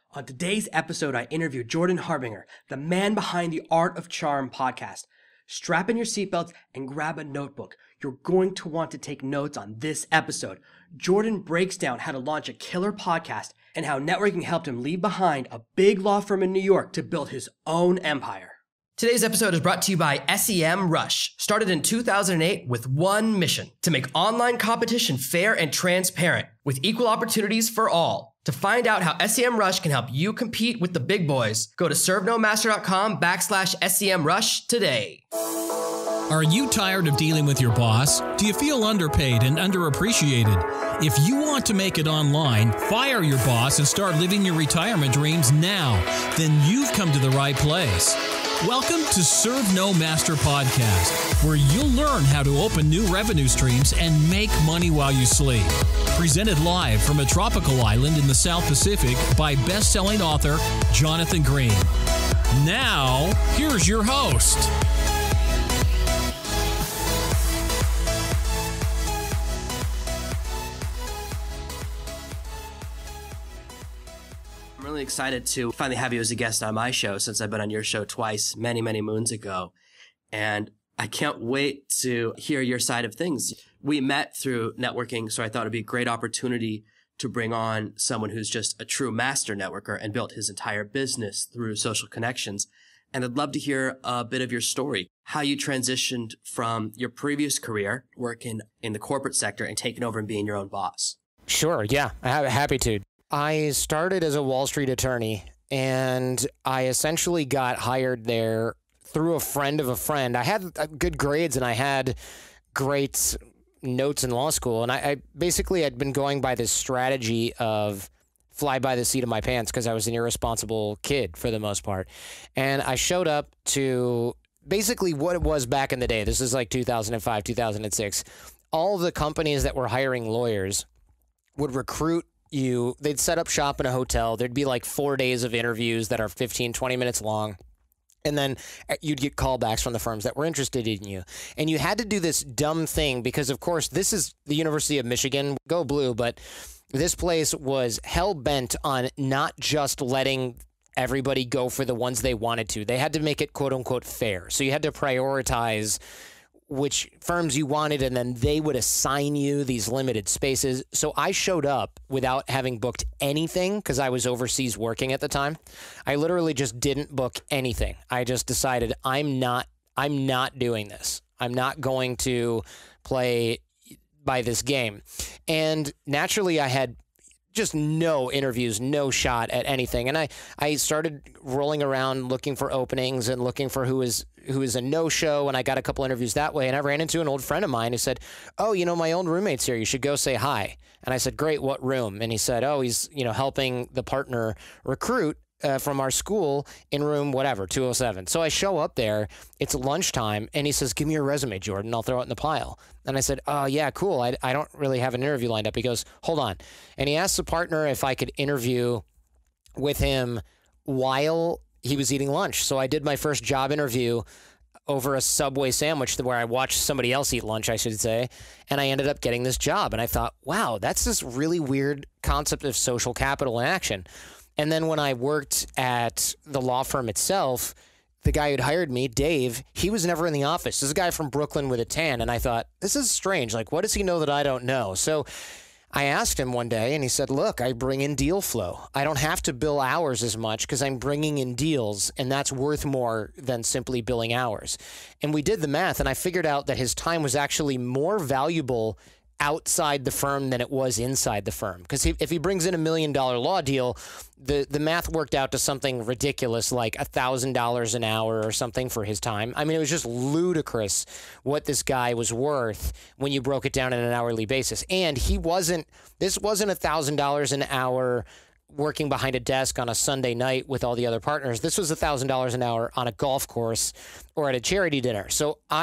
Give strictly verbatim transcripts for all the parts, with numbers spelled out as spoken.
On today's episode, I interview Jordan Harbinger, the man behind the Art of Charm podcast. Strap in your seatbelts and grab a notebook. You're going to want to take notes on this episode. Jordan breaks down how to launch a killer podcast and how networking helped him leave behind a big law firm in New York to build his own empire. Today's episode is brought to you by SEMrush. Started in two thousand eight with one mission: to make online competition fair and transparent with equal opportunities for all. To find out how SEMrush can help you compete with the big boys, go to servenomaster.com backslash SEMrush today. Are you tired of dealing with your boss? Do you feel underpaid and underappreciated? If you want to make it online, fire your boss and start living your retirement dreams now, then you've come to the right place. Welcome to Serve No Master Podcast, where you'll learn how to open new revenue streams and make money while you sleep. Presented live from a tropical island in the South Pacific by best-selling author Jonathan Green. Now, here's your host. I'm really excited to finally have you as a guest on my show, since I've been on your show twice, many, many moons ago. And I can't wait to hear your side of things. We met through networking, so I thought it'd be a great opportunity to bring on someone who's just a true master networker and built his entire business through social connections. And I'd love to hear a bit of your story, how you transitioned from your previous career working in the corporate sector and taking over and being your own boss. Sure, yeah, I'm happy to. I started as a Wall Street attorney, and I essentially got hired there through a friend of a friend. I had good grades, and I had great notes in law school, and I, I basically had been going by this strategy of fly by the seat of my pants because I was an irresponsible kid for the most part. And I showed up to basically what it was back in the day. This is like two thousand five, two thousand six. All the companies that were hiring lawyers would recruit you. They'd set up shop in a hotel. There'd be like four days of interviews that are fifteen, twenty minutes long. And then you'd get callbacks from the firms that were interested in you. And you had to do this dumb thing because, of course, this is the University of Michigan. Go Blue. But this place was hell-bent on not just letting everybody go for the ones they wanted to. They had to make it, quote-unquote, fair. So you had to prioritize which firms you wanted, and then they would assign you these limited spaces. So I showed up without having booked anything because I was overseas working at the time. I literally just didn't book anything. I just decided I'm not, I'm not doing this. I'm not going to play by this game. And naturally I had just no interviews, no shot at anything. And I, I started rolling around looking for openings and looking for who was who is a no-show, and I got a couple interviews that way. And I ran into an old friend of mine who said, oh, you know, my old roommate's here. You should go say hi. And I said, great, what room? And he said, oh, he's, you know, helping the partner recruit uh, from our school in room whatever, two oh seven. So I show up there. It's lunchtime, and he says, give me your resume, Jordan. I'll throw it in the pile. And I said, oh, yeah, cool. I, I don't really have an interview lined up. He goes, hold on. And he asked the partner if I could interview with him while he was eating lunch. So I did my first job interview over a Subway sandwich where I watched somebody else eat lunch, I should say. And I ended up getting this job. And I thought, wow, that's this really weird concept of social capital in action. And then when I worked at the law firm itself, the guy who'd hired me, Dave, he was never in the office. This is a guy from Brooklyn with a tan. And I thought, this is strange. Like, what does he know that I don't know? So I asked him one day, and he said, look, I bring in deal flow. I don't have to bill hours as much because I'm bringing in deals, and that's worth more than simply billing hours. And we did the math, and I figured out that his time was actually more valuable outside the firm than it was inside the firm. Because if he brings in a million dollar law deal, the, the math worked out to something ridiculous like one thousand dollars an hour or something for his time. I mean, it was just ludicrous what this guy was worth when you broke it down on an hourly basis. And he wasn't, this wasn't one thousand dollars an hour working behind a desk on a Sunday night with all the other partners. This was one thousand dollars an hour on a golf course or at a charity dinner. So I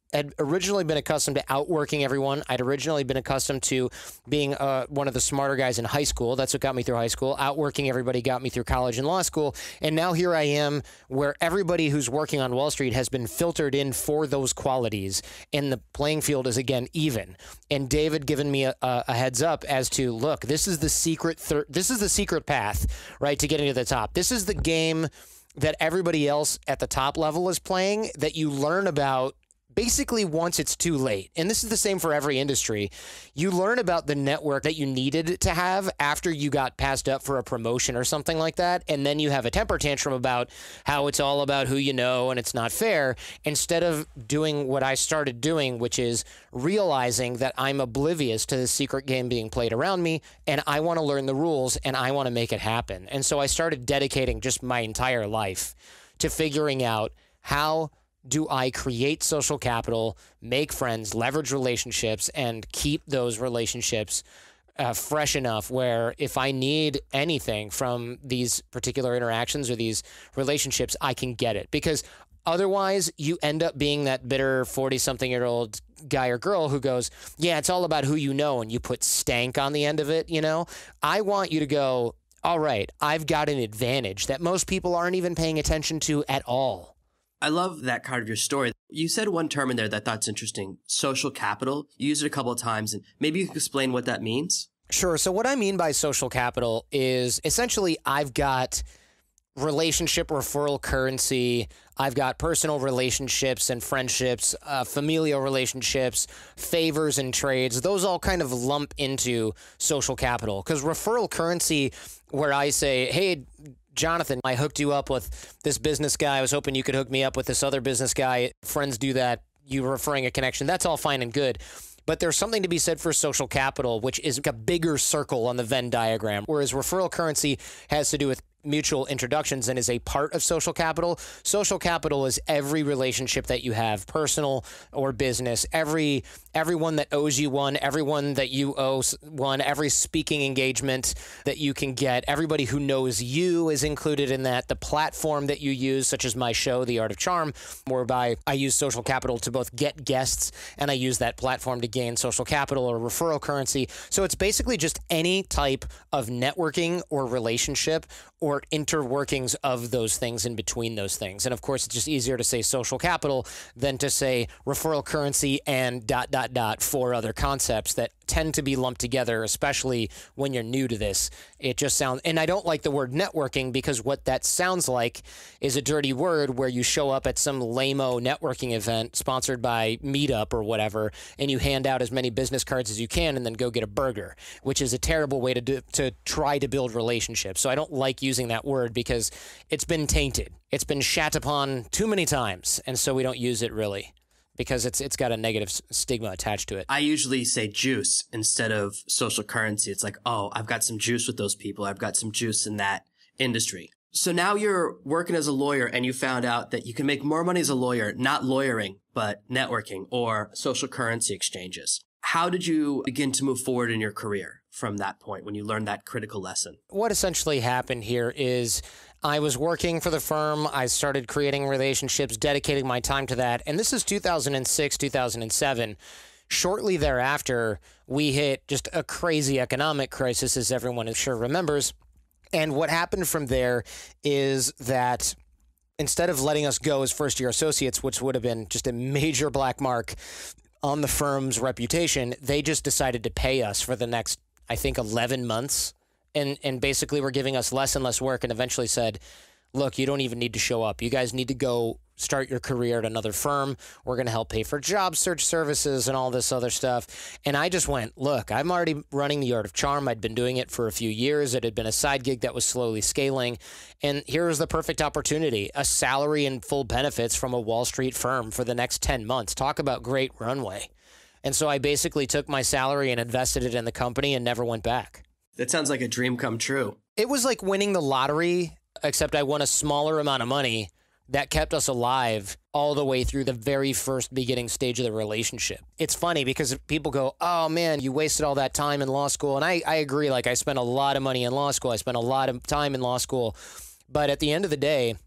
had originally been accustomed to outworking everyone. I'd originally been accustomed to being uh, one of the smarter guys in high school. That's what got me through high school. Outworking everybody got me through college and law school. And now here I am where everybody who's working on Wall Street has been filtered in for those qualities. And the playing field is, again, even. And David given me a, a heads up as to, look, this is the secret, thir- this is the secret path, right, to getting to the top. This is the game that everybody else at the top level is playing that you learn about basically once it's too late. And this is the same for every industry. You learn about the network that you needed to have after you got passed up for a promotion or something like that. And then you have a temper tantrum about how it's all about who you know and it's not fair, instead of doing what I started doing, which is realizing that I'm oblivious to the secret game being played around me and I want to learn the rules and I want to make it happen. And so I started dedicating just my entire life to figuring out how do I create social capital, make friends, leverage relationships, and keep those relationships uh, fresh enough where if I need anything from these particular interactions or these relationships, I can get it. Because otherwise, you end up being that bitter forty-something-year-old guy or girl who goes, yeah, it's all about who you know, and you put stank on the end of it, you know? I want you to go, all right, I've got an advantage that most people aren't even paying attention to at all. I love that part of your story. You said one term in there that I thought's interesting, social capital. You used it a couple of times, and maybe you can explain what that means? Sure. So what I mean by social capital is essentially I've got relationship referral currency. I've got personal relationships and friendships, uh, familial relationships, favors and trades. Those all kind of lump into social capital, because referral currency, where I say, hey, Jonathan, I hooked you up with this business guy. I was hoping you could hook me up with this other business guy. Friends do that. You referring a connection. That's all fine and good. But there's something to be said for social capital, which is a bigger circle on the Venn diagram, whereas referral currency has to do with mutual introductions and is a part of social capital. Social capital is every relationship that you have, personal or business, every everyone that owes you one, everyone that you owe one, every speaking engagement that you can get, everybody who knows you is included in that, the platform that you use, such as my show, The Art of Charm, whereby I use social capital to both get guests and I use that platform to gain social capital or referral currency. So it's basically just any type of networking or relationship or interworkings of those things in between those things. And of course, it's just easier to say social capital than to say referral currency and dot, dot, dot, four other concepts that tend to be lumped together, especially when you're new to this. It just sounds, and I don't like the word networking because what that sounds like is a dirty word where you show up at some lame-o networking event sponsored by Meetup or whatever, and you hand out as many business cards as you can and then go get a burger, which is a terrible way to do, to try to build relationships. So I don't like using that word because it's been tainted. It's been shat upon too many times, and so we don't use it really, because it's it's got a negative stigma attached to it. I usually say juice instead of social currency. It's like, oh, I've got some juice with those people. I've got some juice in that industry. So now you're working as a lawyer and you found out that you can make more money as a lawyer, not lawyering, but networking or social currency exchanges. How did you begin to move forward in your career from that point when you learned that critical lesson? What essentially happened here is I was working for the firm. I started creating relationships, dedicating my time to that. And this is two thousand six, two thousand seven. Shortly thereafter, we hit just a crazy economic crisis, as everyone is sure remembers. And what happened from there is that instead of letting us go as first-year associates, which would have been just a major black mark on the firm's reputation, they just decided to pay us for the next, I think, eleven months. And and basically were giving us less and less work and eventually said, look, you don't even need to show up. You guys need to go start your career at another firm. We're going to help pay for job search services and all this other stuff. And I just went, look, I'm already running The Art of Charm. I'd been doing it for a few years. It had been a side gig that was slowly scaling. And here was the perfect opportunity, a salary and full benefits from a Wall Street firm for the next ten months. Talk about great runway. And so I basically took my salary and invested it in the company and never went back. That sounds like a dream come true. It was like winning the lottery, except I won a smaller amount of money that kept us alive all the way through the very first beginning stage of the relationship. It's funny because people go, oh man, you wasted all that time in law school. And I, I agree. Like I spent a lot of money in law school. I spent a lot of time in law school. But at the end of the day,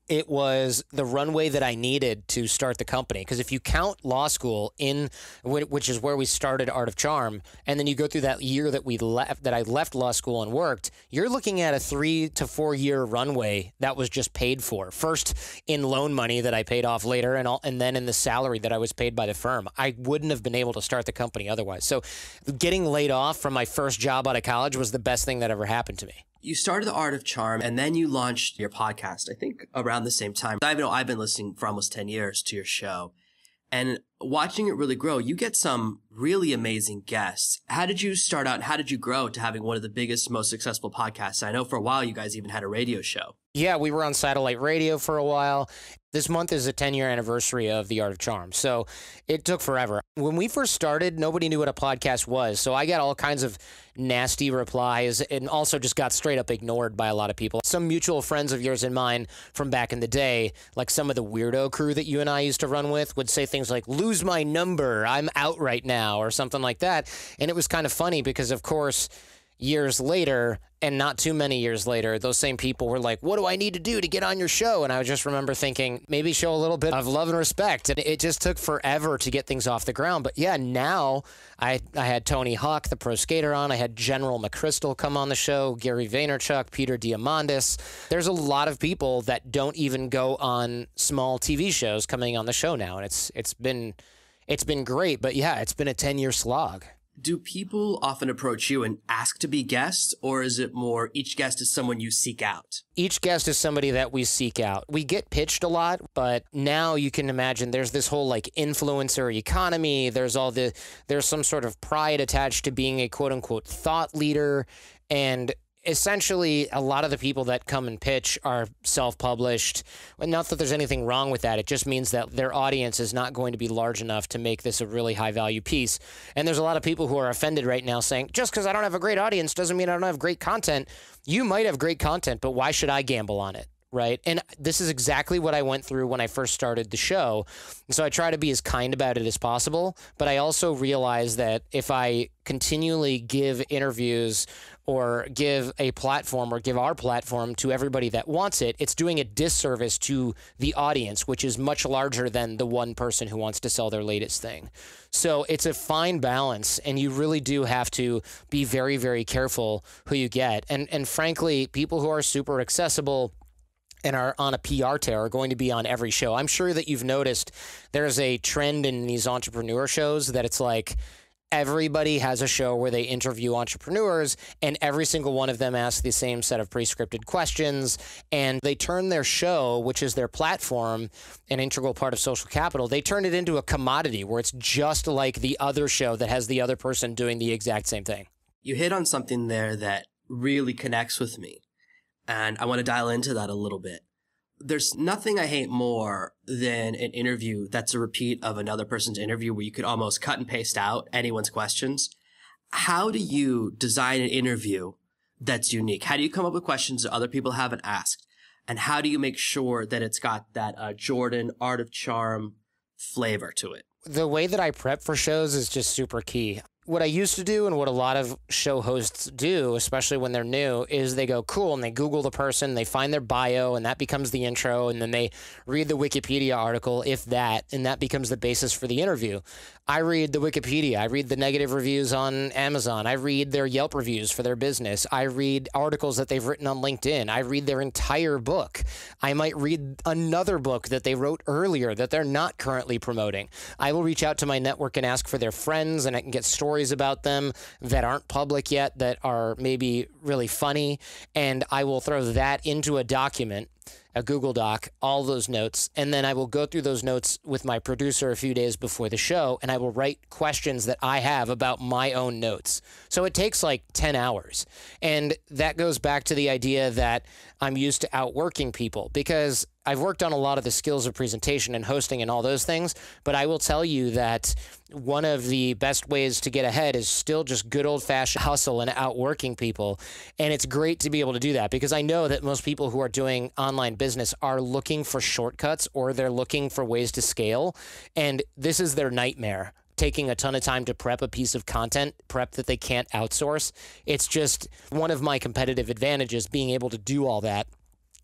it was the runway that I needed to start the company. Because if you count law school in, which is where we started Art of Charm, and then you go through that year that we left, that I left law school and worked, you're looking at a three to four year runway that was just paid for. First in loan money that I paid off later, and all, and then in the salary that I was paid by the firm. I wouldn't have been able to start the company otherwise. So getting laid off from my first job out of college was the best thing that ever happened to me. You started the Art of Charm, and then you launched your podcast, I think around the same time. I know I've been listening for almost ten years to your show, and watching it really grow, you get some really amazing guests. How did you start out, and how did you grow to having one of the biggest, most successful podcasts? I know for a while you guys even had a radio show. Yeah, we were on satellite radio for a while. This month is the ten-year anniversary of The Art of Charm, so it took forever. When we first started, nobody knew what a podcast was, so I got all kinds of nasty replies and also just got straight up ignored by a lot of people. Some mutual friends of yours and mine from back in the day, like some of the weirdo crew that you and I used to run with, would say things like, lose my number, I'm out right now, or something like that. And it was kind of funny because, of course, years later, and not too many years later, those same people were like, what do I need to do to get on your show? And I just remember thinking, maybe show a little bit of love and respect. And it just took forever to get things off the ground. But yeah, now I I had Tony Hawk, the pro skater, on. I had General McChrystal come on the show, Gary Vaynerchuk, Peter Diamandis. There's a lot of people that don't even go on small T V shows coming on the show now. And it's it's been it's been great. But yeah, it's been a ten-year slog. Do people often approach you and ask to be guests, or is it more each guest is someone you seek out? Each guest is somebody that we seek out. We get pitched a lot, but now you can imagine there's this whole like influencer economy. There's all the, there's some sort of pride attached to being a quote unquote thought leader. And essentially, a lot of the people that come and pitch are self-published. Not that there's anything wrong with that. It just means that their audience is not going to be large enough to make this a really high-value piece. And there's a lot of people who are offended right now saying, just because I don't have a great audience doesn't mean I don't have great content. You might have great content, but why should I gamble on it? Right. And this is exactly what I went through when I first started the show. So I try to be as kind about it as possible. But I also realize that if I continually give interviews or give a platform or give our platform to everybody that wants it, it's doing a disservice to the audience, which is much larger than the one person who wants to sell their latest thing. So it's a fine balance, and you really do have to be very, very careful who you get. And and frankly, people who are super accessible and are on a P R tear are going to be on every show. I'm sure that you've noticed there's a trend in these entrepreneur shows that it's like everybody has a show where they interview entrepreneurs, and every single one of them asks the same set of pre-scripted questions, and they turn their show, which is their platform, an integral part of social capital, they turn it into a commodity where it's just like the other show that has the other person doing the exact same thing. You hit on something there that really connects with me. And I want to dial into that a little bit. There's nothing I hate more than an interview that's a repeat of another person's interview where you could almost cut and paste out anyone's questions. How do you design an interview that's unique? How do you come up with questions that other people haven't asked? And how do you make sure that it's got that uh, Jordan Art of Charm flavor to it? The way that I prep for shows is just super key. What I used to do and what a lot of show hosts do, especially when they're new, is they go, cool, and they Google the person, they find their bio, and that becomes the intro, and then they read the Wikipedia article, if that, and that becomes the basis for the interview. I read the Wikipedia. I read the negative reviews on Amazon. I read their Yelp reviews for their business. I read articles that they've written on LinkedIn. I read their entire book. I might read another book that they wrote earlier that they're not currently promoting. I will reach out to my network and ask for their friends, and I can get stories about them that aren't public yet that are maybe really funny, and I will throw that into a document, a Google Doc, all those notes, and then I will go through those notes with my producer a few days before the show, and I will write questions that I have about my own notes. So it takes like ten hours, and that goes back to the idea that I'm used to outworking people, because I've worked on a lot of the skills of presentation and hosting and all those things, but I will tell you that one of the best ways to get ahead is still just good old-fashioned hustle and outworking people. And it's great to be able to do that, because I know that most people who are doing online business are looking for shortcuts, or they're looking for ways to scale. And this is their nightmare, taking a ton of time to prep a piece of content, prep that they can't outsource. It's just one of my competitive advantages, being able to do all that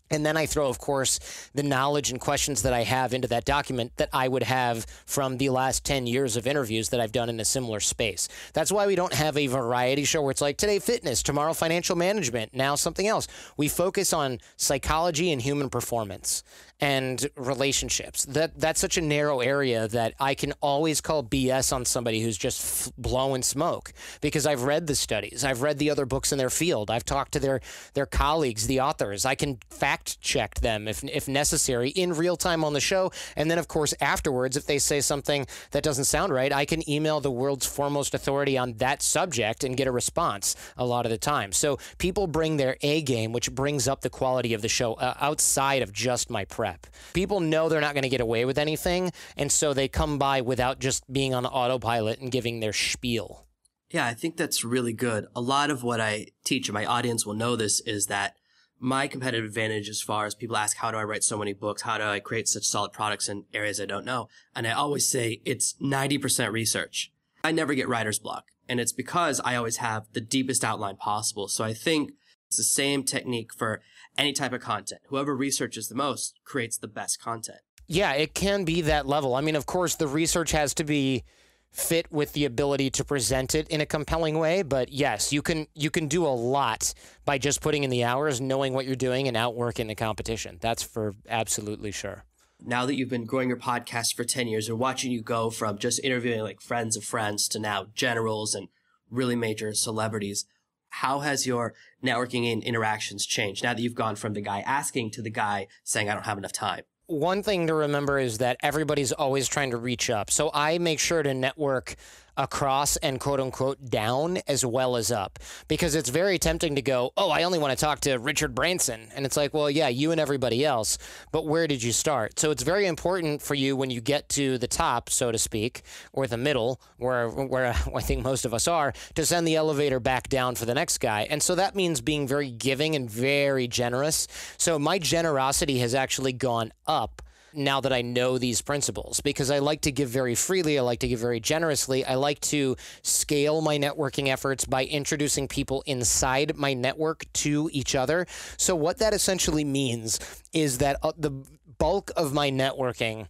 And then I throw, of course, the knowledge and questions that I have into that document that I would have from the last ten years of interviews that I've done in a similar space. That's why we don't have a variety show where it's like today fitness, tomorrow financial management, now something else. We focus on psychology and human performance and relationships. That that's such a narrow area that I can always call B S on somebody who's just f- blowing smoke, because I've read the studies, I've read the other books in their field, I've talked to their their colleagues, the authors. I can fact check them if if necessary in real time on the show, and then of course afterwards, if they say something that doesn't sound right, I can email the world's foremost authority on that subject and get a response a lot of the time. So people bring their A game, which brings up the quality of the show uh, outside of just my prep. People know they're not going to get away with anything, and so they come by without just being on autopilot and giving their spiel. Yeah, I think that's really good. A lot of what I teach, and my audience will know this, is that my competitive advantage as far as people ask, how do I write so many books? How do I create such solid products in areas I don't know? And I always say it's ninety percent research. I never get writer's block, and it's because I always have the deepest outline possible. So I think it's the same technique for any type of content. Whoever researches the most creates the best content. Yeah, it can be that level. I mean, of course, the research has to be fit with the ability to present it in a compelling way. But yes, you can you can do a lot by just putting in the hours, knowing what you're doing, and outworking the competition. That's for absolutely sure. Now that you've been growing your podcast for ten years and watching you go from just interviewing like friends of friends to now generals and really major celebrities, how has your networking and interactions changed now that you've gone from the guy asking to the guy saying, I don't have enough time? One thing to remember is that everybody's always trying to reach up. So I make sure to network across and quote unquote down as well as up, because it's very tempting to go, oh, I only want to talk to Richard Branson. And it's like, well, yeah, you and everybody else, but where did you start? So it's very important for you when you get to the top, so to speak, or the middle, where, where I think most of us are, to send the elevator back down for the next guy. And so that means being very giving and very generous. So my generosity has actually gone up now that I know these principles, because I like to give very freely. I like to give very generously. I like to scale my networking efforts by introducing people inside my network to each other. So what that essentially means is that uh, the bulk of my networking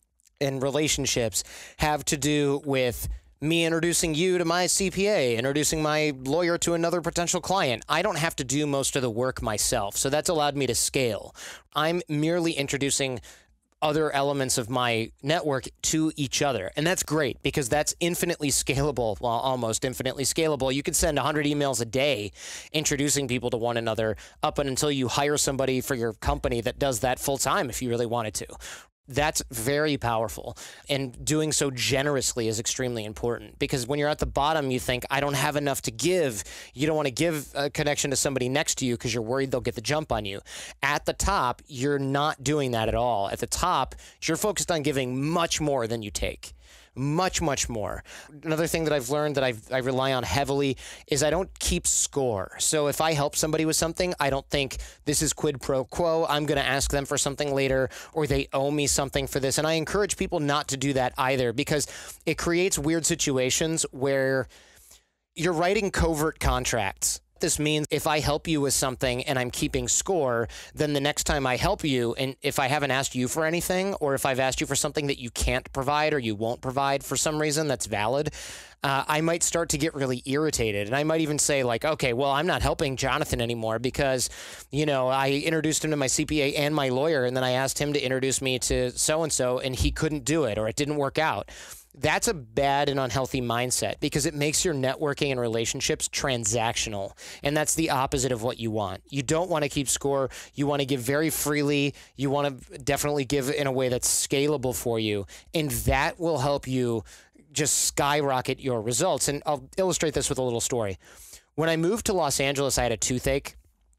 and relationships have to do with me introducing you to my C P A, introducing my lawyer to another potential client. I don't have to do most of the work myself. So that's allowed me to scale. I'm merely introducing other elements of my network to each other. And that's great, because that's infinitely scalable, well, almost infinitely scalable. You could send one hundred emails a day introducing people to one another up until you hire somebody for your company that does that full time if you really wanted to. That's very powerful. And doing so generously is extremely important, because when you're at the bottom, you think, I don't have enough to give. You don't want to give a connection to somebody next to you because you're worried they'll get the jump on you. At the top, you're not doing that at all. At the top, you're focused on giving much more than you take. Much, much more. Another thing that I've learned that I've, I rely on heavily is I don't keep score. So if I help somebody with something, I don't think this is quid pro quo. I'm going to ask them for something later, or they owe me something for this. And I encourage people not to do that either, because it creates weird situations where you're writing covert contracts. This means if I help you with something and I'm keeping score, then the next time I help you, and if I haven't asked you for anything, or if I've asked you for something that you can't provide or you won't provide for some reason that's valid, uh, I might start to get really irritated. And I might even say like, okay, well, I'm not helping Jonathan anymore because, you know, I introduced him to my C P A and my lawyer, and then I asked him to introduce me to so-and-so, and he couldn't do it, or it didn't work out. That's a bad and unhealthy mindset, because it makes your networking and relationships transactional. And that's the opposite of what you want. You don't want to keep score. You want to give very freely. You want to definitely give in a way that's scalable for you. And that will help you just skyrocket your results. And I'll illustrate this with a little story. When I moved to Los Angeles, I had a toothache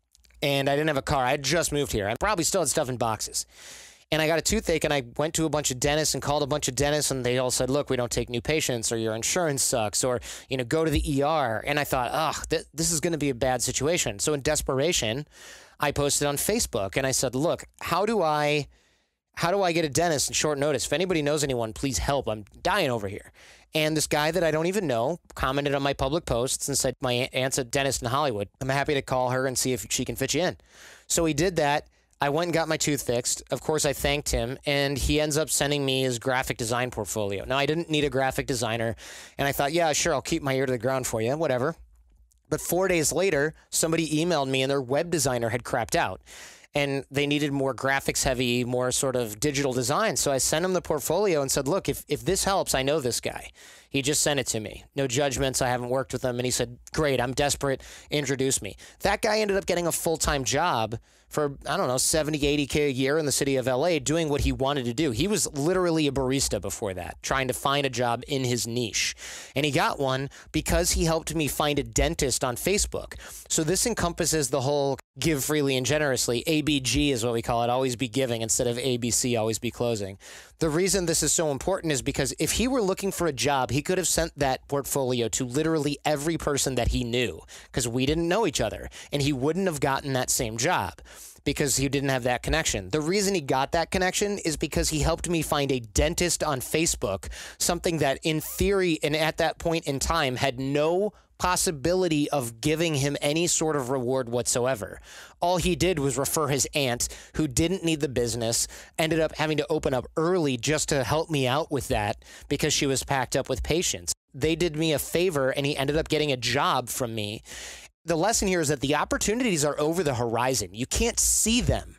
and I didn't have a car. I had just moved here. I probably still had stuff in boxes. And I got a toothache, and I went to a bunch of dentists and called a bunch of dentists, and they all said, look, we don't take new patients, or your insurance sucks, or, you know, go to the E R. And I thought, ugh, th- this is going to be a bad situation. So in desperation, I posted on Facebook, and I said, look, how do I, how do I get a dentist in short notice? If anybody knows anyone, please help. I'm dying over here. And this guy that I don't even know commented on my public posts and said, my aunt's a dentist in Hollywood. I'm happy to call her and see if she can fit you in. So he did that. I went and got my tooth fixed. Of course, I thanked him, and he ends up sending me his graphic design portfolio. Now, I didn't need a graphic designer, and I thought, yeah, sure, I'll keep my ear to the ground for you, whatever. But four days later, somebody emailed me, and their web designer had crapped out, and they needed more graphics-heavy, more sort of digital design. So I sent him the portfolio and said, look, if, if this helps, I know this guy. He just sent it to me. No judgments. I haven't worked with him. And he said, great, I'm desperate. Introduce me. That guy ended up getting a full-time job for, I don't know, seventy, eighty K a year in the city of L A doing what he wanted to do. He was literally a barista before that, trying to find a job in his niche. And he got one because he helped me find a dentist on Facebook. So this encompasses the whole give freely and generously. A B G is what we call it, always be giving instead of A B C, always be closing. The reason this is so important is because if he were looking for a job, he could have sent that portfolio to literally every person that he knew because we didn't know each other, and he wouldn't have gotten that same job because he didn't have that connection. The reason he got that connection is because he helped me find a dentist on Facebook, something that in theory and at that point in time had no possibility of giving him any sort of reward whatsoever. All he did was refer his aunt, who didn't need the business, ended up having to open up early just to help me out with that because she was packed up with patients. They did me a favor, and he ended up getting a job from me. The lesson here is that the opportunities are over the horizon. You can't see them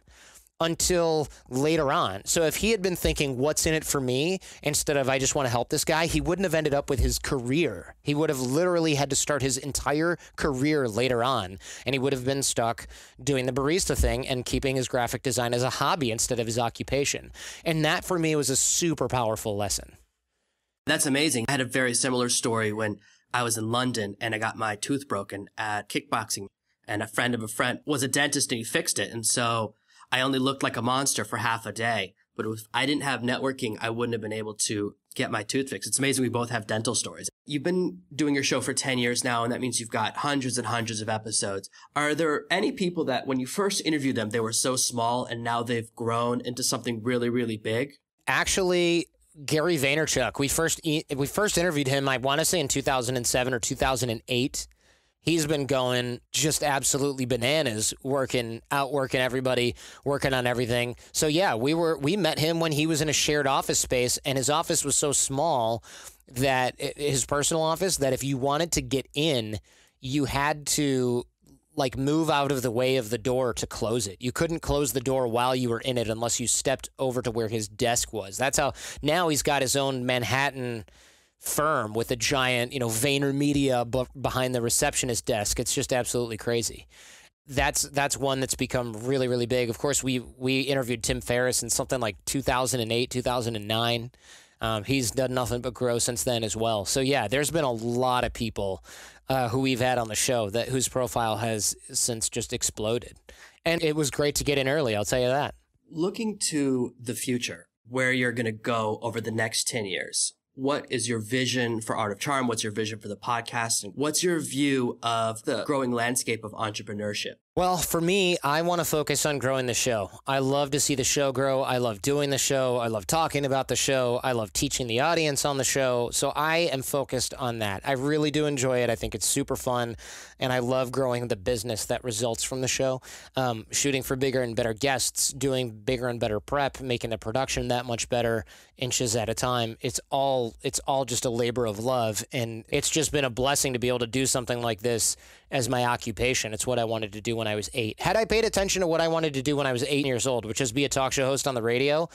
until later on. So if he had been thinking, what's in it for me, instead of I just want to help this guy, he wouldn't have ended up with his career. He would have literally had to start his entire career later on, and he would have been stuck doing the barista thing and keeping his graphic design as a hobby instead of his occupation. And that for me was a super powerful lesson. That's amazing. I had a very similar story when I was in London and I got my tooth broken at kickboxing, and a friend of a friend was a dentist and he fixed it. And so I only looked like a monster for half a day, but if I didn't have networking, I wouldn't have been able to get my tooth fixed. It's amazing we both have dental stories. You've been doing your show for ten years now, and that means you've got hundreds and hundreds of episodes. Are there any people that when you first interviewed them, they were so small and now they've grown into something really, really big? Actually, Gary Vaynerchuk, we first we first interviewed him, I want to say in two thousand seven or two thousand eight. He's been going just absolutely bananas, working, outworking everybody, working on everything. So yeah, we were we met him when he was in a shared office space, and his office was so small that his personal office that if you wanted to get in, you had to like move out of the way of the door to close it. You couldn't close the door while you were in it unless you stepped over to where his desk was. That's how now he's got his own Manhattan firm with a giant, you know, VaynerMedia b- behind the receptionist desk. It's just absolutely crazy. That's that's one that's become really, really big. Of course, we we interviewed Tim Ferriss in something like two thousand eight, two thousand nine. Um, he's done nothing but grow since then as well. So yeah, there's been a lot of people uh, who we've had on the show that whose profile has since just exploded. And it was great to get in early, I'll tell you that. Looking to the future, where you're going to go over the next ten years, what is your vision for Art of Charm? What's your vision for the podcast? And what's your view of the growing landscape of entrepreneurship? Well, for me, I want to focus on growing the show. I love to see the show grow. I love doing the show. I love talking about the show. I love teaching the audience on the show. So I am focused on that. I really do enjoy it. I think it's super fun. And I love growing the business that results from the show. Um, shooting for bigger and better guests, doing bigger and better prep, making the production that much better, inches at a time. It's all, it's all just a labor of love. And it's just been a blessing to be able to do something like this as my occupation. It's what I wanted to do when I was eight. Had I paid attention to what I wanted to do when I was eight years old, which is be a talk show host on the radio,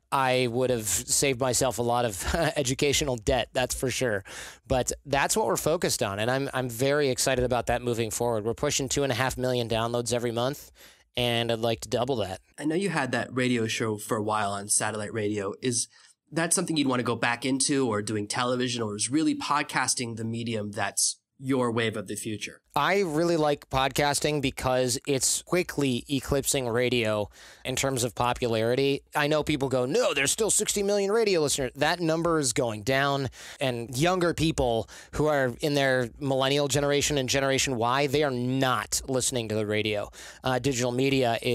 I would have saved myself a lot of educational debt, that's for sure. But that's what we're focused on, and I'm I'm very excited about that moving forward. We're pushing two and a half million downloads every month, and I'd like to double that. I know you had that radio show for a while on satellite radio. Is that something you'd want to go back into, or doing television, or is really podcasting the medium that's your wave of the future? I really like podcasting because it's quickly eclipsing radio in terms of popularity. I know people go, no, there's still sixty million radio listeners. That number is going down, and younger people who are in their millennial generation and Generation Y, they are not listening to the radio. Uh, digital media is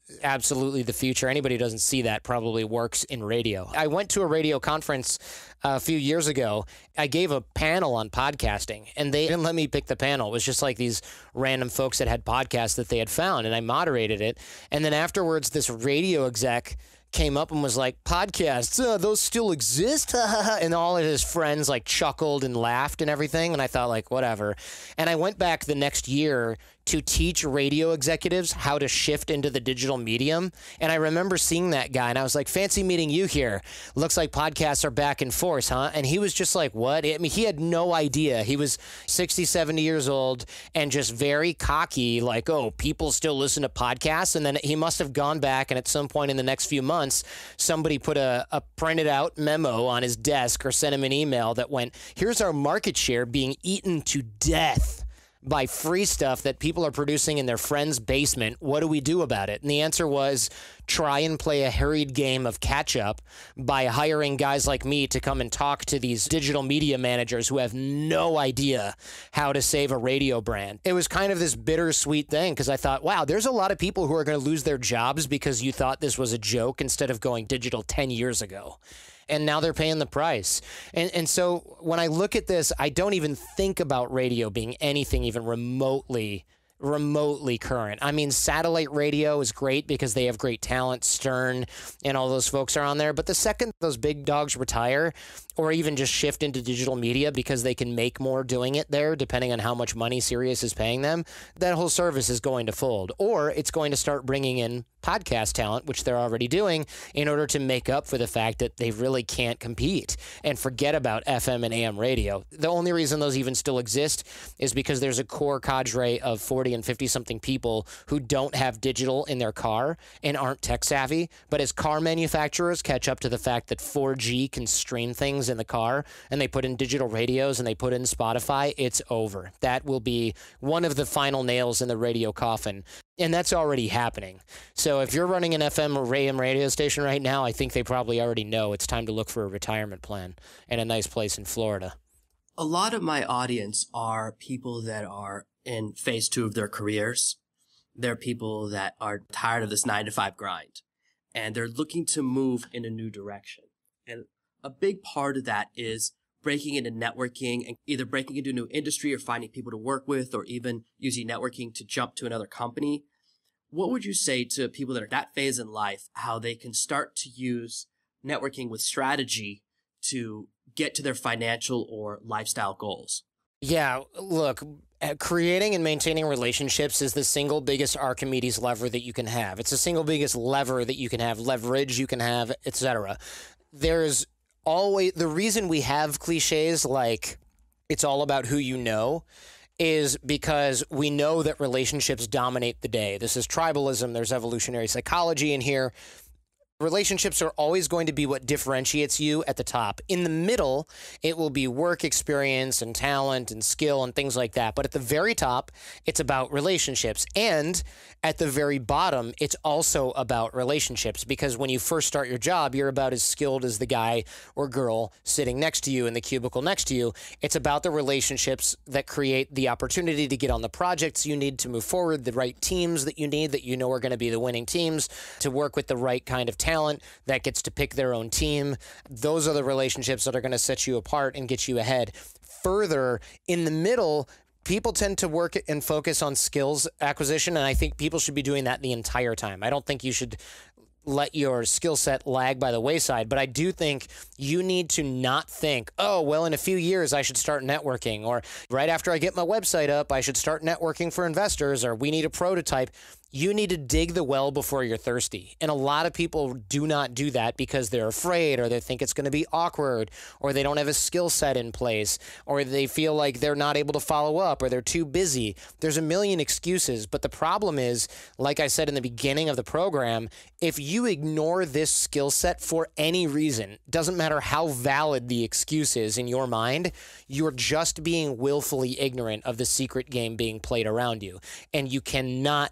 absolutely the future. Anybody who doesn't see that probably works in radio. I went to a radio conference a few years ago. I gave a panel on podcasting, and they didn't let me pick the panel. It was just like these random folks that had podcasts that they had found, and I moderated it. And then afterwards, this radio exec came up and was like, podcasts, uh, those still exist? And all of his friends like chuckled and laughed and everything. And I thought, like, whatever. And I went back the next year to teach radio executives how to shift into the digital medium. And I remember seeing that guy, and I was like, fancy meeting you here. Looks like podcasts are back in force, huh? And he was just like, what? I mean, he had no idea. He was sixty, seventy years old and just very cocky, like, oh, people still listen to podcasts. And then he must have gone back, and at some point in the next few months, somebody put a, a printed out memo on his desk or sent him an email that went, here's our market share being eaten to death by free stuff that people are producing in their friend's basement. What do we do about it? And the answer was try and play a hurried game of catch up by hiring guys like me to come and talk to these digital media managers who have no idea how to save a radio brand. It was kind of this bittersweet thing because I thought, wow, there's a lot of people who are going to lose their jobs because you thought this was a joke instead of going digital ten years ago. And now they're paying the price. And and so when I look at this, I don't even think about radio being anything even remotely, remotely current. I mean, satellite radio is great because they have great talent. Stern and all those folks are on there. But the second those big dogs retire or even just shift into digital media because they can make more doing it there, depending on how much money Sirius is paying them, that whole service is going to fold. Or it's going to start bringing in podcast talent, which they're already doing, in order to make up for the fact that they really can't compete and forget about F M and A M radio. The only reason those even still exist is because there's a core cadre of forty and fifty-something people who don't have digital in their car and aren't tech savvy. But as car manufacturers catch up to the fact that four G can stream things in the car and they put in digital radios and they put in Spotify, it's over. That will be one of the final nails in the radio coffin. And that's already happening. So if you're running an F M or A M radio station right now, I think they probably already know it's time to look for a retirement plan and a nice place in Florida. A lot of my audience are people that are in phase two of their careers. They're people that are tired of this nine to five grind, and they're looking to move in a new direction. And a big part of that is breaking into networking and either breaking into a new industry or finding people to work with, or even using networking to jump to another company. What would you say to people that are at that phase in life, how they can start to use networking with strategy to get to their financial or lifestyle goals? Yeah, look, creating and maintaining relationships is the single biggest Archimedes lever that you can have. It's the single biggest lever that you can have, leverage you can have, et cetera. There's always, the reason we have cliches like it's all about who you know is because we know that relationships dominate the day. This is tribalism. There's evolutionary psychology in here. Relationships are always going to be what differentiates you at the top. In the middle, it will be work experience and talent and skill and things like that. But at the very top, it's about relationships. And at the very bottom, it's also about relationships, because when you first start your job, you're about as skilled as the guy or girl sitting next to you in the cubicle next to you. It's about the relationships that create the opportunity to get on the projects you need to move forward, the right teams that you need that you know are going to be the winning teams, to work with the right kind of talent that gets to pick their own team. Those are the relationships that are going to set you apart and get you ahead. Further, in the middle, people tend to work and focus on skills acquisition, and I think people should be doing that the entire time. I don't think you should let your skill set lag by the wayside, but I do think you need to not think, oh, well, in a few years I should start networking, or right after I get my website up, I should start networking for investors, or we need a prototype. You need to dig the well before you're thirsty. And a lot of people do not do that because they're afraid, or they think it's going to be awkward, or they don't have a skill set in place, or they feel like they're not able to follow up, or they're too busy. There's a million excuses. But the problem is, like I said in the beginning of the program, if you ignore this skill set for any reason, doesn't matter how valid the excuse is in your mind, you're just being willfully ignorant of the secret game being played around you. And you cannot make up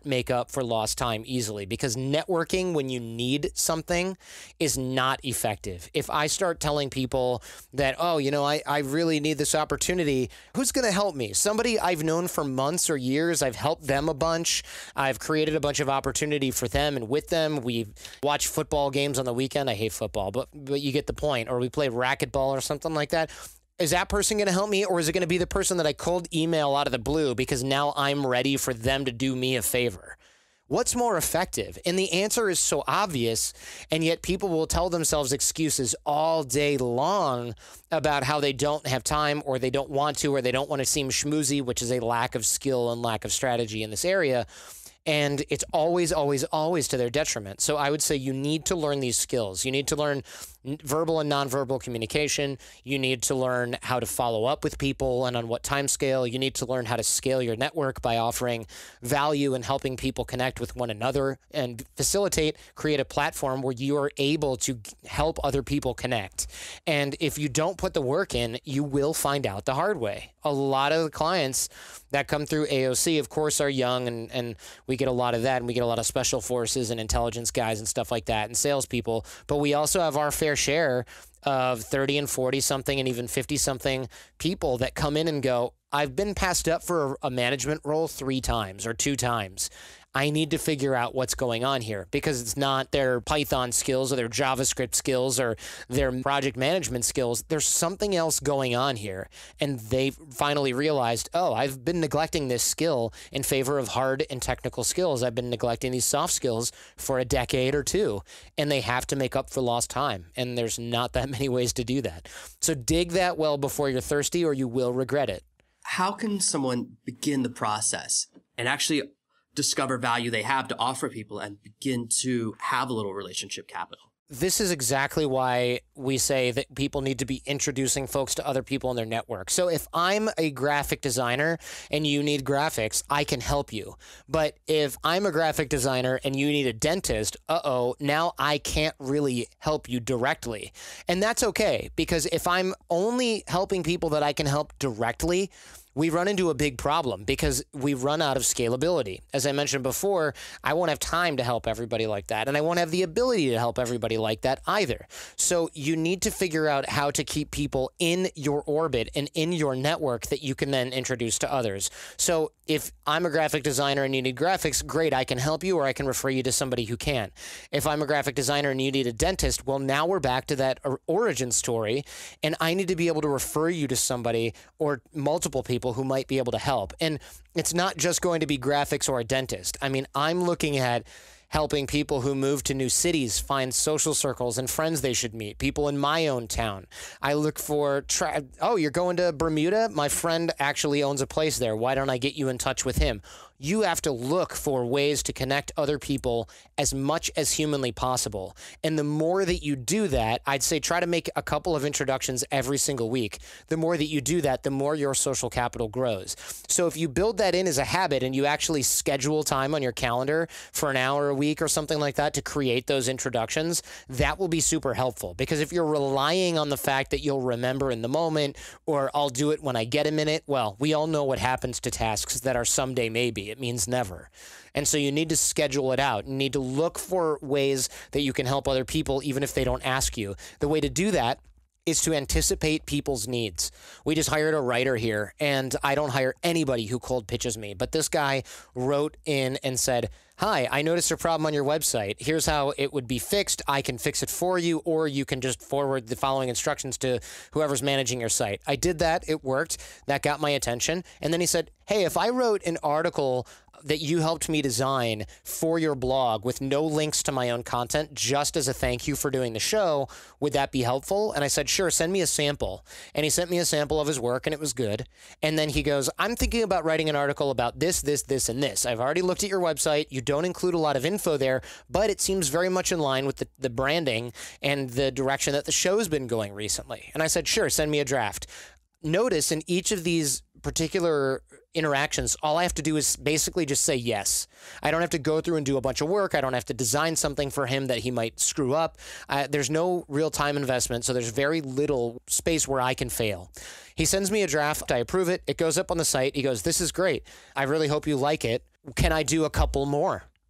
up for lost time easily, because networking when you need something is not effective. If I start telling people that, oh, you know, I, I really need this opportunity, who's going to help me? Somebody I've known for months or years. I've helped them a bunch. I've created a bunch of opportunity for them and with them. We watch football games on the weekend. I hate football, but, but you get the point. Or we play racquetball or something like that. Is that person going to help me, or is it going to be the person that I cold email out of the blue because now I'm ready for them to do me a favor? What's more effective? And the answer is so obvious, and yet people will tell themselves excuses all day long about how they don't have time, or they don't want to, or they don't want to seem schmoozy, which is a lack of skill and lack of strategy in this area. And it's always, always, always to their detriment. So I would say you need to learn these skills. You need to learn verbal and nonverbal communication. You need to learn how to follow up with people and on what time scale. You need to learn how to scale your network by offering value and helping people connect with one another and facilitate, create a platform where you are able to help other people connect. And if you don't put the work in, you will find out the hard way. A lot of the clients that come through A O C, of course, are young, and, and we get a lot of that, and we get a lot of special forces and intelligence guys and stuff like that, and salespeople. But we also have our fair share of thirty and forty something and even fifty something people that come in and go, I've been passed up for a management role three times or two times. I need to figure out what's going on here, because it's not their Python skills or their JavaScript skills or their project management skills. There's something else going on here. And they finally realized, oh, I've been neglecting this skill in favor of hard and technical skills. I've been neglecting these soft skills for a decade or two, and they have to make up for lost time. And there's not that many ways to do that. So dig that well before you're thirsty, or you will regret it. How can someone begin the process and actually discover value they have to offer people and begin to have a little relationship capital? This is exactly why we say that people need to be introducing folks to other people in their network. So if I'm a graphic designer and you need graphics, I can help you. But if I'm a graphic designer and you need a dentist, uh-oh, now I can't really help you directly. And that's okay, because if I'm only helping people that I can help directly, we run into a big problem because we run out of scalability. As I mentioned before, I won't have time to help everybody like that, and I won't have the ability to help everybody like that either. So you need to figure out how to keep people in your orbit and in your network that you can then introduce to others. So if I'm a graphic designer and you need graphics, great, I can help you, or I can refer you to somebody who can. If I'm a graphic designer and you need a dentist, well, now we're back to that origin story, and I need to be able to refer you to somebody or multiple people who might be able to help. And it's not just going to be graphics or a dentist. I mean, I'm looking at helping people who move to new cities find social circles and friends they should meet, people in my own town. I look for, tra- oh, you're going to Bermuda? My friend actually owns a place there. Why don't I get you in touch with him? You have to look for ways to connect other people as much as humanly possible. And the more that you do that, I'd say try to make a couple of introductions every single week. The more that you do that, the more your social capital grows. So if you build that in as a habit and you actually schedule time on your calendar for an hour a week or something like that to create those introductions, that will be super helpful. Because if you're relying on the fact that you'll remember in the moment, or I'll do it when I get a minute, well, we all know what happens to tasks that are someday maybe. It means never. And so you need to schedule it out. You need to look for ways that you can help other people, even if they don't ask you. The way to do that is to anticipate people's needs. We just hired a writer here, and I don't hire anybody who cold pitches me. But this guy wrote in and said, hi, I noticed a problem on your website. Here's how it would be fixed. I can fix it for you, or you can just forward the following instructions to whoever's managing your site. I did that. It worked. That got my attention. And then he said, hey, if I wrote an article that you helped me design for your blog with no links to my own content, just as a thank you for doing the show, would that be helpful? And I said, sure, send me a sample. And he sent me a sample of his work, and it was good. And then he goes, I'm thinking about writing an article about this, this, this, and this. I've already looked at your website. You don't include a lot of info there, but it seems very much in line with the, the branding and the direction that the show's been going recently. And I said, sure, send me a draft. Notice in each of these particular interactions, all I have to do is basically just say yes. I don't have to go through and do a bunch of work. I don't have to design something for him that he might screw up. Uh, there's no real time investment, so there's very little space where I can fail. He sends me a draft. I approve it. It goes up on the site. He goes, this is great. I really hope you like it. Can I do a couple more?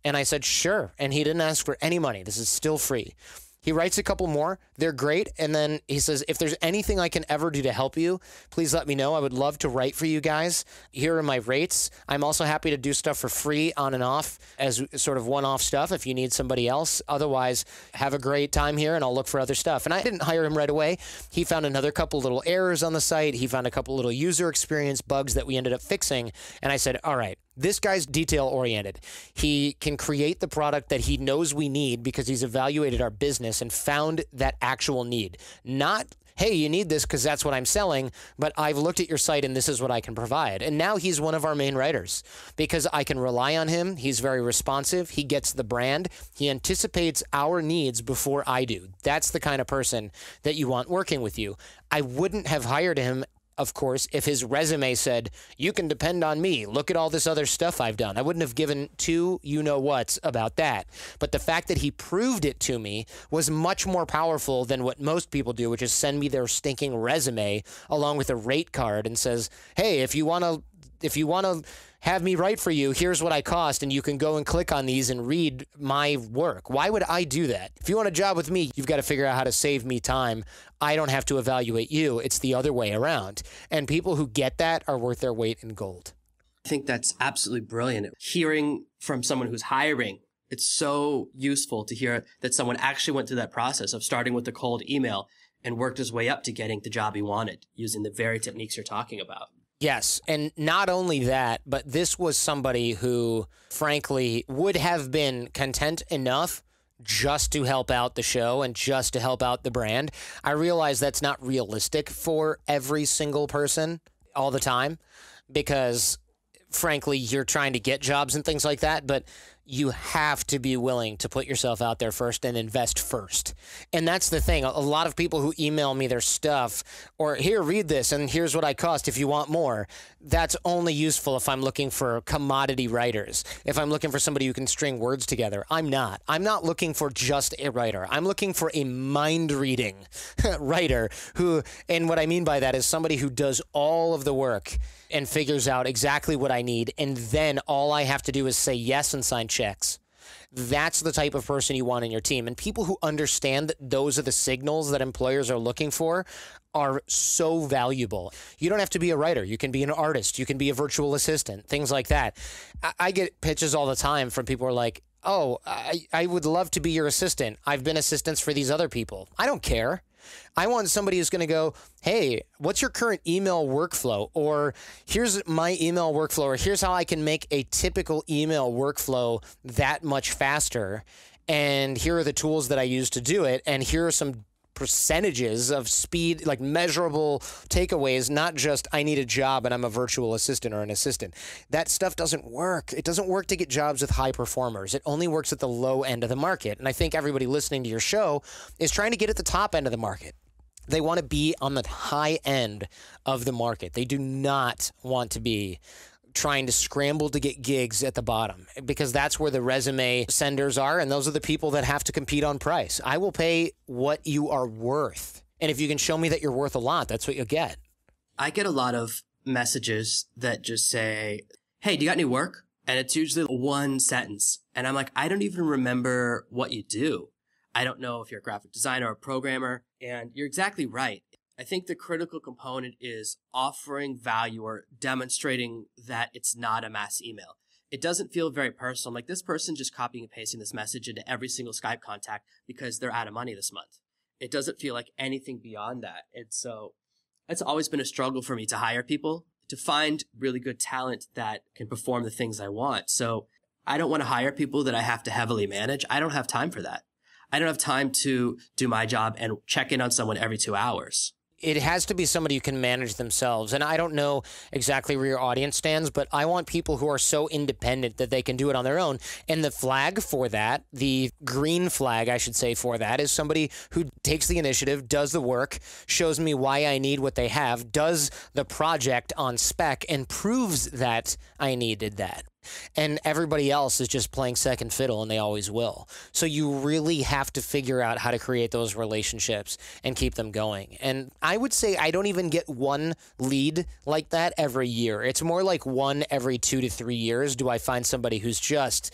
And I said, sure. And he didn't ask for any money. This is still free. He writes a couple more. They're great. And then he says, if there's anything I can ever do to help you, please let me know. I would love to write for you guys. Here are my rates. I'm also happy to do stuff for free on and off as sort of one-off stuff if you need somebody else. Otherwise, have a great time here and I'll look for other stuff. And I didn't hire him right away. He found another couple little errors on the site. He found a couple little user experience bugs that we ended up fixing. And I said, all right, this guy's detail-oriented. He can create the product that he knows we need because he's evaluated our business and found that actual need. Not, hey, you need this because that's what I'm selling, but I've looked at your site and this is what I can provide. And now he's one of our main writers because I can rely on him. He's very responsive. He gets the brand. He anticipates our needs before I do. That's the kind of person that you want working with you. I wouldn't have hired him, of course, if his resume said, you can depend on me, look at all this other stuff I've done. I wouldn't have given two you-know-whats about that. But the fact that he proved it to me was much more powerful than what most people do, which is send me their stinking resume along with a rate card and says, hey, if you want to if you want to have me write for you, here's what I cost, and you can go and click on these and read my work. Why would I do that? If you want a job with me, you've got to figure out how to save me time. I don't have to evaluate you. It's the other way around. And people who get that are worth their weight in gold. I think that's absolutely brilliant. Hearing from someone who's hiring, it's so useful to hear that someone actually went through that process of starting with a cold email and worked his way up to getting the job he wanted using the very techniques you're talking about. Yes, and not only that, but this was somebody who, frankly, would have been content enough just to help out the show and just to help out the brand. I realize that's not realistic for every single person all the time because, frankly, you're trying to get jobs and things like that, but you have to be willing to put yourself out there first and invest first. And that's the thing. A lot of people who email me their stuff or here, read this and here's what I cost if you want more. That's only useful if I'm looking for commodity writers. If I'm looking for somebody who can string words together. I'm not. I'm not looking for just a writer. I'm looking for a mind-reading writer who, and what I mean by that is somebody who does all of the work and figures out exactly what I need, and then all I have to do is say yes and sign checks. That's the type of person you want in your team. And people who understand that those are the signals that employers are looking for are so valuable. You don't have to be a writer. You can be an artist. You can be a virtual assistant, things like that. I, I get pitches all the time from people who are like, oh, I, I would love to be your assistant. I've been assistants for these other people. I don't care. I want somebody who's going to go, hey, what's your current email workflow? Or here's my email workflow, or here's how I can make a typical email workflow that much faster. And here are the tools that I use to do it. And here are some percentages of speed, like measurable takeaways, not just I need a job and I'm a virtual assistant or an assistant. That stuff doesn't work. It doesn't work to get jobs with high performers. It only works at the low end of the market. And I think everybody listening to your show is trying to get at the top end of the market. They want to be on the high end of the market. They do not want to be trying to scramble to get gigs at the bottom because that's where the resume senders are, and those are the people that have to compete on price. I will pay what you are worth, and if you can show me that you're worth a lot, that's what you'll get. I get a lot of messages that just say, hey, do you got any work? And it's usually one sentence, and I'm like, I don't even remember what you do. I don't know if you're a graphic designer or a programmer, and you're exactly right. I think the critical component is offering value or demonstrating that it's not a mass email. It doesn't feel very personal. Like this person just copying and pasting this message into every single Skype contact because they're out of money this month. It doesn't feel like anything beyond that. And so it's always been a struggle for me to hire people, to find really good talent that can perform the things I want. So I don't want to hire people that I have to heavily manage. I don't have time for that. I don't have time to do my job and check in on someone every two hours. It has to be somebody who can manage themselves. And I don't know exactly where your audience stands, but I want people who are so independent that they can do it on their own. And the flag for that, the green flag, I should say, for that is somebody who takes the initiative, does the work, shows me why I need what they have, does the project on spec, and proves that I needed that. And everybody else is just playing second fiddle, and they always will. So you really have to figure out how to create those relationships and keep them going. And I would say I don't even get one lead like that every year. It's more like one every two to three years do I find somebody who's just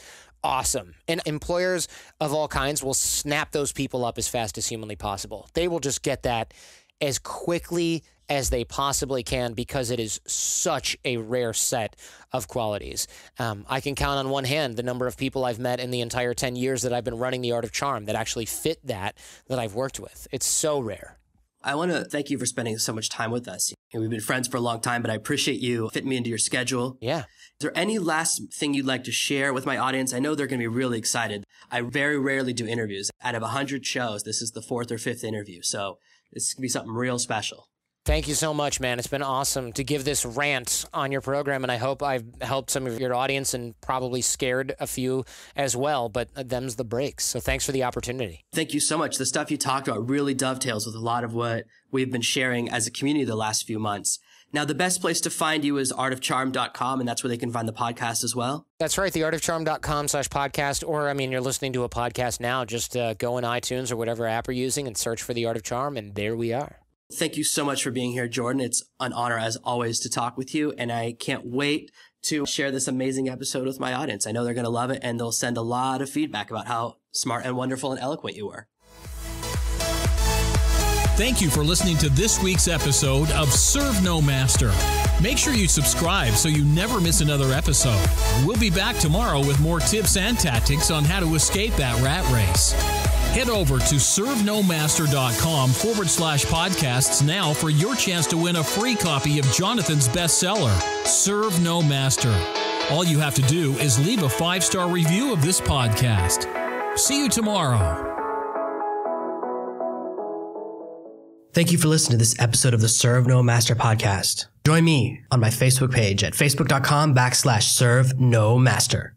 awesome. And employers of all kinds will snap those people up as fast as humanly possible. They will just get that as quickly as they possibly can because it is such a rare set of qualities. Um, I can count on one hand the number of people I've met in the entire ten years that I've been running The Art of Charm that actually fit that, that I've worked with. It's so rare. I want to thank you for spending so much time with us. We've been friends for a long time, but I appreciate you fitting me into your schedule. Yeah. Is there any last thing you'd like to share with my audience? I know they're going to be really excited. I very rarely do interviews. Out of one hundred shows, this is the fourth or fifth interview. So this could be something real special. Thank you so much, man. It's been awesome to give this rant on your program, and I hope I've helped some of your audience and probably scared a few as well, but them's the breaks. So thanks for the opportunity. Thank you so much. The stuff you talked about really dovetails with a lot of what we've been sharing as a community the last few months. Now, the best place to find you is art of charm dot com, and that's where they can find the podcast as well. That's right, the art of charm dot com slash podcast, or, I mean, you're listening to a podcast now, just uh, go in iTunes or whatever app you're using and search for The Art of Charm, and there we are. Thank you so much for being here, Jordan. It's an honor, as always, to talk with you, and I can't wait to share this amazing episode with my audience. I know they're going to love it, and they'll send a lot of feedback about how smart and wonderful and eloquent you were. Thank you for listening to this week's episode of Serve No Master. Make sure you subscribe so you never miss another episode. We'll be back tomorrow with more tips and tactics on how to escape that rat race. Head over to serve no master dot com forward slash podcasts now for your chance to win a free copy of Jonathan's bestseller, Serve No Master. All you have to do is leave a five-star review of this podcast. See you tomorrow. Thank you for listening to this episode of the Serve No Master podcast. Join me on my Facebook page at facebook dot com backslash serve no master.